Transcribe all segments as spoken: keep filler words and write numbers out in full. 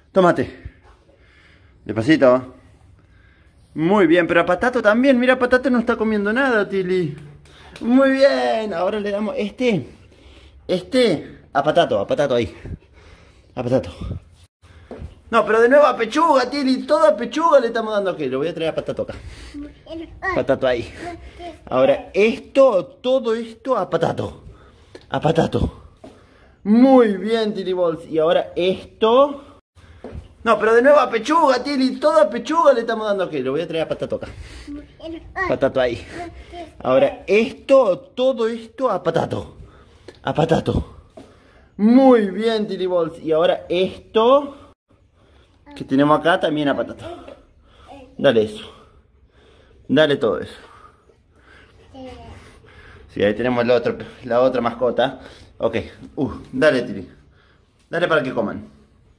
Tómate. Despacito. Muy bien, pero a Patato también. Mira, Patato no está comiendo nada, Tilly. Muy bien. Ahora le damos este. Este. A Patato, a Patato ahí. A Patato. No, pero de nuevo a Pechuga, Tilly. Toda Pechuga le estamos dando aquí. Lo voy a traer a Patato acá. Patato ahí. Ahora, esto, todo esto a Patato. A Patato. Muy bien, Tilly Balls. Y ahora esto. No, pero de nuevo a Pechuga, Tilly. Toda Pechuga le estamos dando aquí. Lo voy a traer a Patato acá. Patato ahí. Ahora, esto, todo esto a Patato. A Patato. Muy bien, Tilly Balls. Y ahora esto que tenemos acá también a Patato. Dale eso. Dale todo eso. Sí, ahí tenemos la otra, la otra mascota. Ok. Uh, dale, Tilly. Dale para que coman.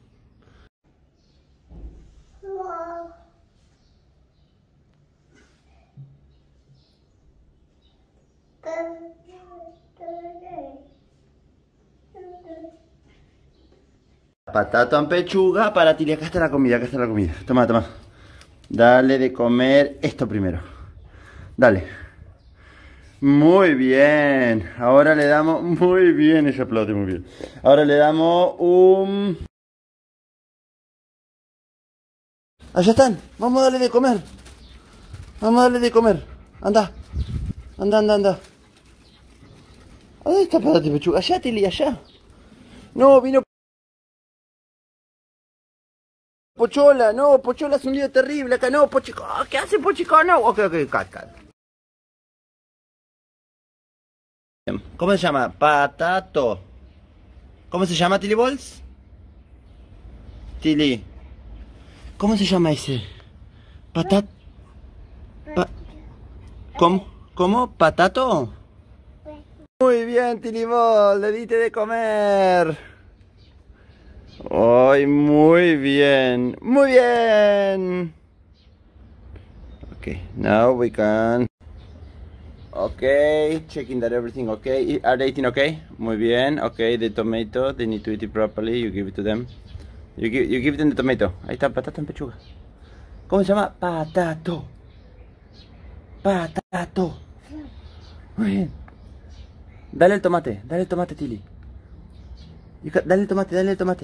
Patato en Pechuga para Tilly. Acá está la comida, acá está la comida. Toma, toma. Dale de comer esto primero. Dale. Muy bien. Ahora le damos... Muy bien, ella aplaude muy bien. Ahora le damos un... Allá están. Vamos a darle de comer. Vamos a darle de comer. Anda. Anda, anda, anda. ¿Dónde está Patato y Pechuga? Allá, Tilly, allá. No, vino... Pochola, no, Pochola es un lío terrible acá, no, Pochico, ¿qué hace Pochico? No, ok, ok, cat, cat. ¿Cómo se llama? Patato. ¿Cómo se llama, Tilly Balls? Tilly. ¿Cómo se llama ese? Patat... Pa... ¿Cómo? ¿Cómo? ¿Patato? Muy bien, Tilly Balls, le diste de comer. ¡Ay, muy bien! ¡Muy bien! Okay, now we can... Okay, checking that everything okay. Are they eating okay? Muy bien. Okay, the tomato, they need to eat it properly. You give it to them. You give, you give them the tomato. Ahí está, Patato en Pechuga. ¿Cómo se llama? Patato. Patato. Muy bien. Dale el tomate, dale el tomate, Tilly. Dale el tomate, dale el tomate.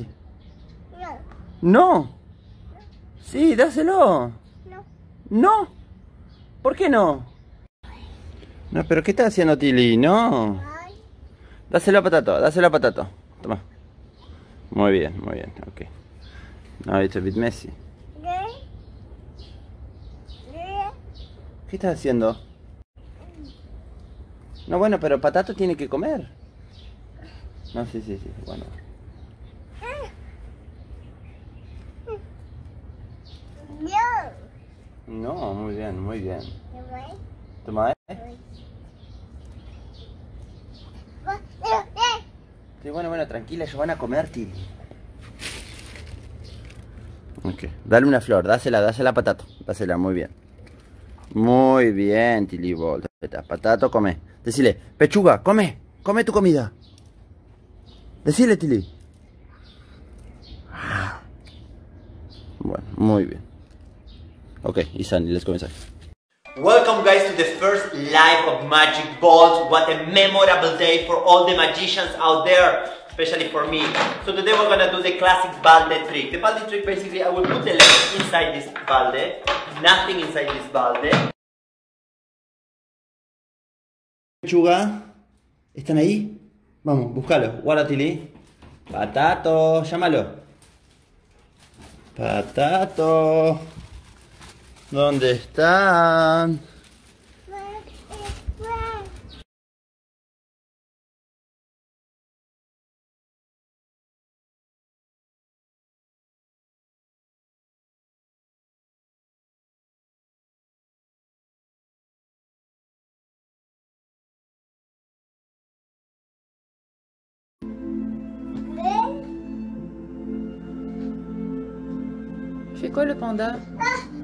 No. Sí, dáselo. No. ¿No? ¿Por qué no? No, pero ¿qué está haciendo Tilly? No. Dáselo a Patato, dáselo a Patato. Toma. Muy bien, muy bien, ok. No, it's a bit messy. ¿Qué estás haciendo? No, bueno, pero Patato tiene que comer. No, sí, sí, sí, bueno. No, muy bien, muy bien. Toma, ¿eh? Sí, bueno, bueno, tranquila, ellos van a comer, Tilly. Ok, dale una flor, dásela, dásela a Patato. Dásela, muy bien. Muy bien, Tilly Balls. Patato, come. Decile, Pechuga, come, come tu comida. Decile, Tilly. Bueno, muy bien. Ok, y Sandy, let's go inside. Welcome guys to the first live of Magic Balls. What a memorable day for all the magicians out there, especially for me. So today we're gonna do the classic balde trick. The balde trick, basically I will put the legs inside this balde, nothing inside this balde. Pechuga, ¿están ahí? Vamos, búscalo. Guarda, Tilly. Patato, llámalo. Patato. ¿Dónde están? C'est quoi le panda?